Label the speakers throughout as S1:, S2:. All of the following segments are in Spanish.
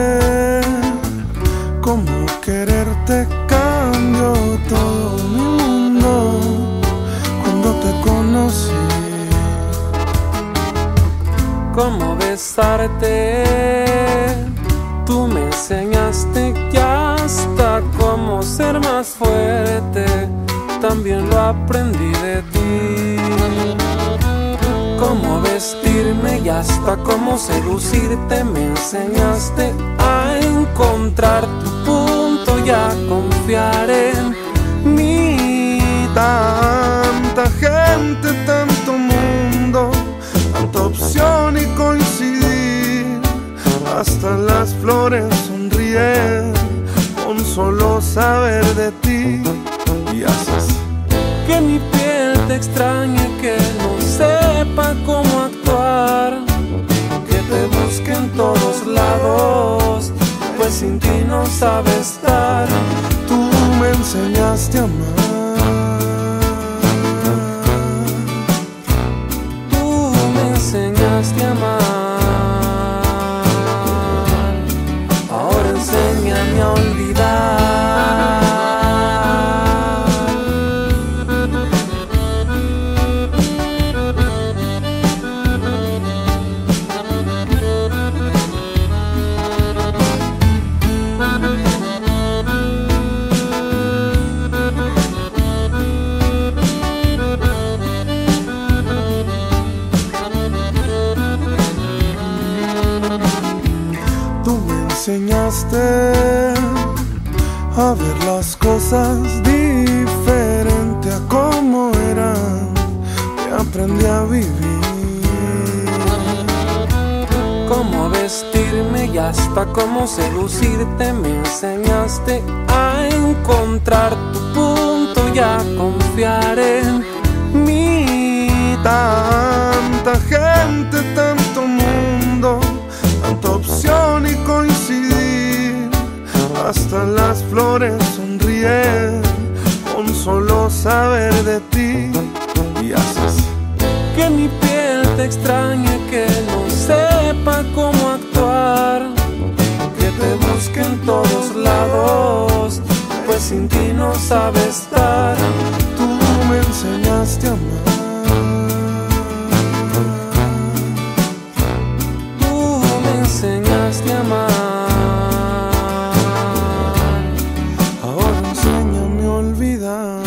S1: cómo quererte cambió todo mi mundo cuando te conocí.
S2: Cómo besarte, tú me enseñaste ya hasta cómo ser más fuerte, también lo aprendí de ti. Cómo vestirme y hasta cómo seducirte, me enseñaste a encontrar tu punto y a confiar en mí.
S1: Tanta gente, tanto mundo, tanta opción y coincidir, hasta las flores sonríen con solo saber de ti. Y haces
S2: que mi piel te extrañe, que no sepa cómo actuar, que te busque en todos lados, pues sin ti no sabe estar.
S1: Tú me enseñaste a amar,
S2: tú me enseñaste a amar. Ahora enséñame a olvidar.
S1: enseñaste a ver las cosas diferente a como eran, te aprendí a vivir.
S2: Cómo vestirme y hasta cómo seducirte, me enseñaste a encontrar tu punto y a confiar en mí.
S1: Tanta gente, tanto mundo, tanta opción y coincidir, hasta las flores sonríen con solo saber de ti. Y haces
S2: que mi piel te extrañe, que no sepa cómo actuar, que te busque en todos lados, pues sin ti no sabe estar.
S1: Tú me enseñaste a amar,
S2: tú me enseñaste a amar.
S1: ahora enséñame a olvidar.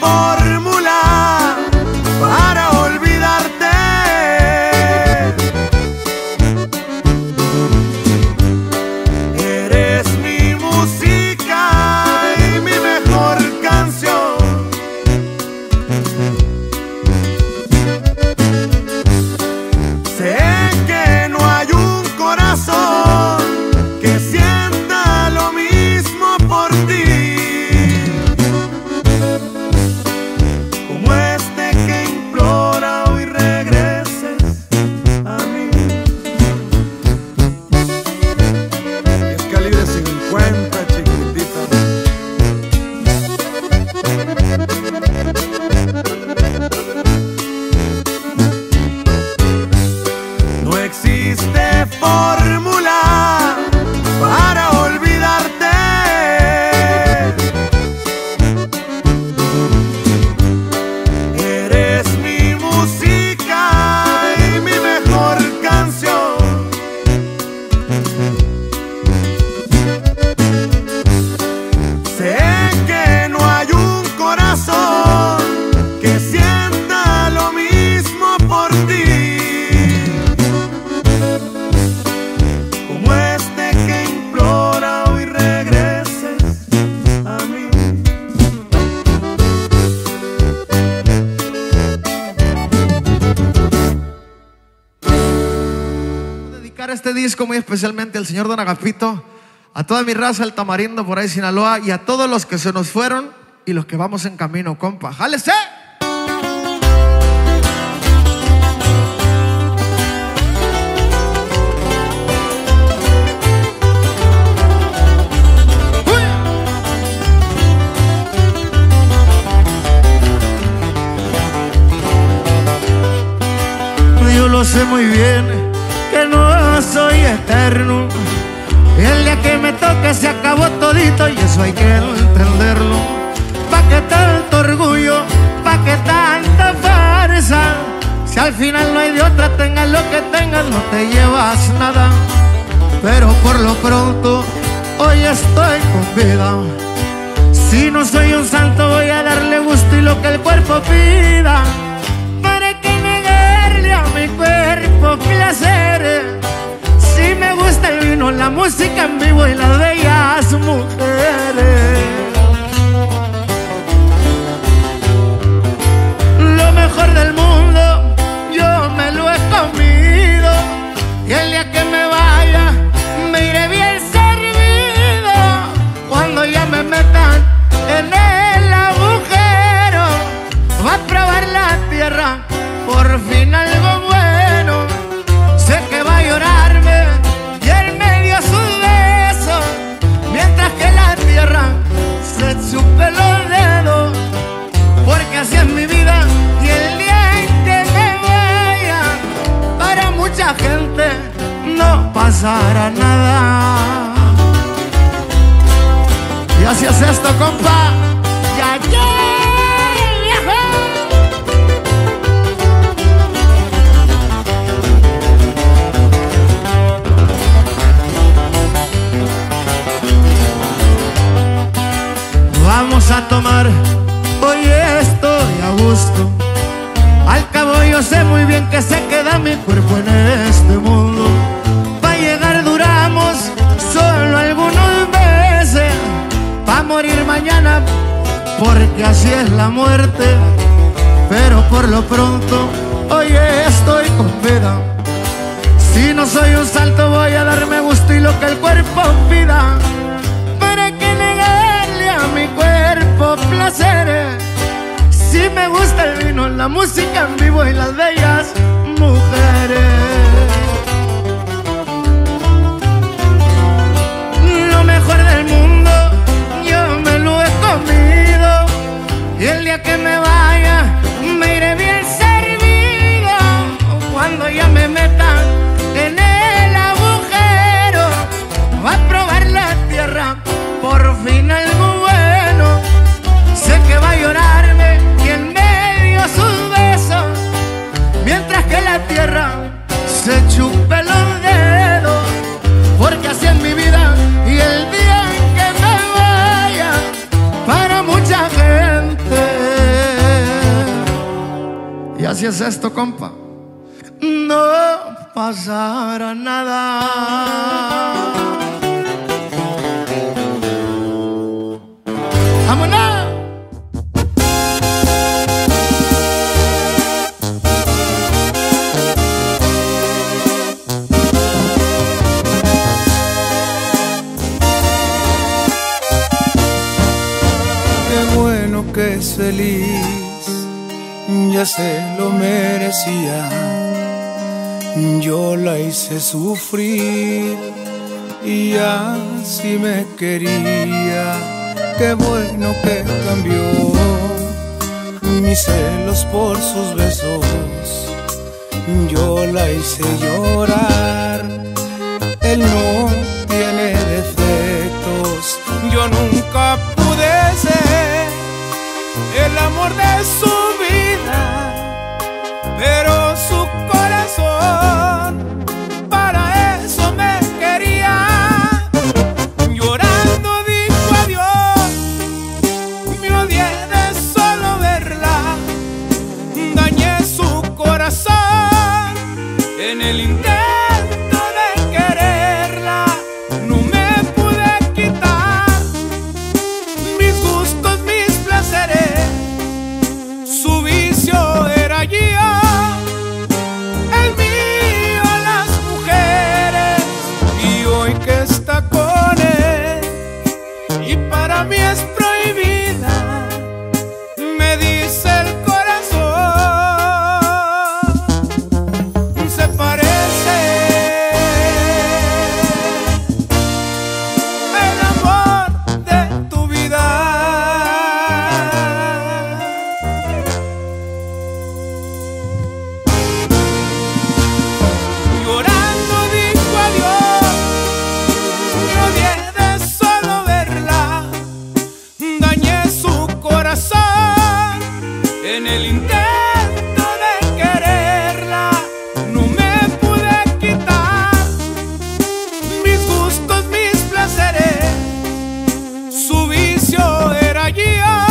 S1: fórmula para olvidarte. Eres mi música y mi mejor canción. Sé que no hay un corazón que sienta lo mismo por ti, como este que implora hoy regreses a mí. Y es calibre 50, chiquitita. No existe fórmula para olvidarte. Eres mi música y mi mejor canción. Sé que no hay un corazón que sienta lo mismo por ti, como este que implora hoy regreses a mí.
S3: Dedicar este disco muy especialmente al señor Don Agapito, a toda mi raza, el Tamarindo por ahí Sinaloa, y a todos los que se nos fueron y los que vamos en camino, compa. ¡Jálese!
S4: Yo lo sé muy bien que no soy eterno, y el día que me toque se acabó todito, y eso hay que entenderlo. ¿Pa' qué tanto orgullo? ¿Pa' qué tanta farsa? Si al final no hay de otra, tengas lo que tengas, no te llevas nada. Pero por lo pronto hoy estoy con vida. Si no soy un santo, voy a darle gusto y lo que el cuerpo pida. ¿Para qué negarle a mi cuerpo placeres? Si me gusta el vino, la música en vivo y las bellas mujeres. Lo mejor del mundo yo me lo he comido, y el día que me vaya me iré bien servido. Cuando ya me metan en el agujero, va a probar la tierra por fin algo bueno. Sé que va a llorarme y él me dio sus besos, mientras que la tierra se chupe los dedos. Porque así es mi vida, y el día en que me vaya, para mucha gente no pasará nada. Y así es esto, compa. Ya que viejo. Vamos a tomar, hoy estoy a gusto. Al cabo yo sé muy bien que se queda mi cuerpo en este mundo. Pa' llegar duramos solo algunos meses, pa' morir mañana, porque así es la muerte. Pero por lo pronto hoy estoy con vida. Si no soy un salto, voy a darme gusto y lo que el cuerpo pida. ¿Para qué negarle a mi cuerpo placeres? Si me gusta el vino, la música en vivo y las bellas mujeres. Lo mejor del mundo yo me lo he comido, y el día que me vaya me iré bien servido. Cuando ya me metan en el agujero, va a probar la tierra por fin algo bueno. Sé que va a llorarme y en medio sus besos,
S3: así es esto, compa.
S4: No pasará nada. ¡Vámonos!
S2: Qué bueno que es feliz, ya se lo merecía. Yo la hice sufrir y así me quería. Qué bueno que cambió mis celos por sus besos. Yo la hice llorar, él no tiene defectos. Yo nunca pude ser el amor de su vida, pero su corazón para eso me quería. Llorando dijo adiós, me odié de solo verla, dañé su corazón en el intento de quererla. No me pude quitar mis gustos, mis placeres, su vicio era yo, el mío las mujeres. Y hoy que está con él y para mí es prohibida, me dice el corazón, se parece el amor de tu vida. Llorando dijo adiós, me odié de solo verla, dañé su corazón en el intento de quererla. No me pude quitar mis gustos, mis placeres, su vicio era yo,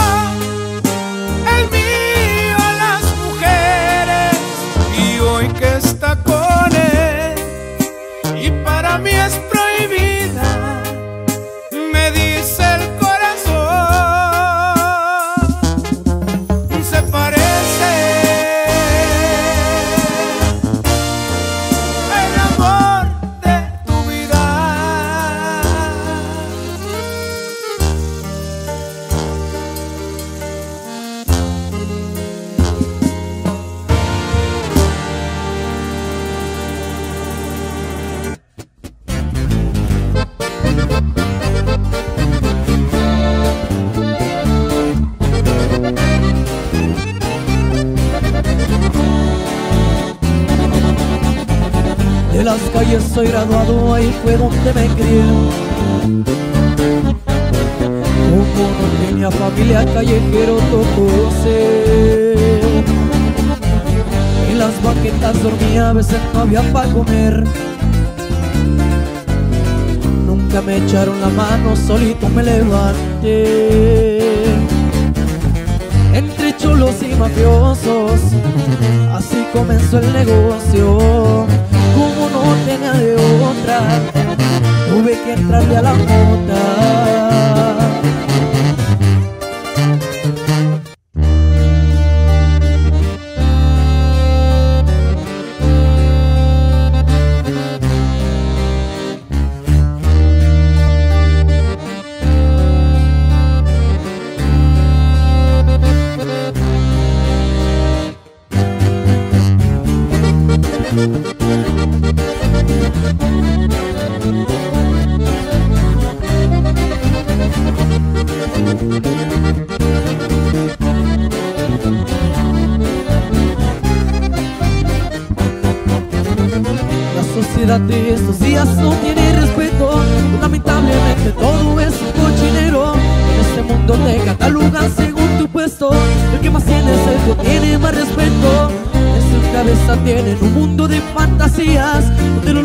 S2: el mío las mujeres. Y hoy que está con él y para mí es prohibida, me dice el corazón, se parece el amor de tu vida.
S5: De las calles soy graduado, ahí fue donde me crié. Como no tenía familia, callejero tocó ser. En las banquetas dormía, a veces no había para comer. Nunca me echaron la mano, solito me levanté. Entre cholos y mafiosos, así comenzó el negocio. Como no tenía de otra, tuve que entrarle a la mota. La sociedad de estos días no tiene respeto, lamentablemente todo es un cochinero. En este mundo te catalogan según tu puesto, el que más tiene es el que tiene más respeto. En su cabeza tienen un mundo de fantasías, donde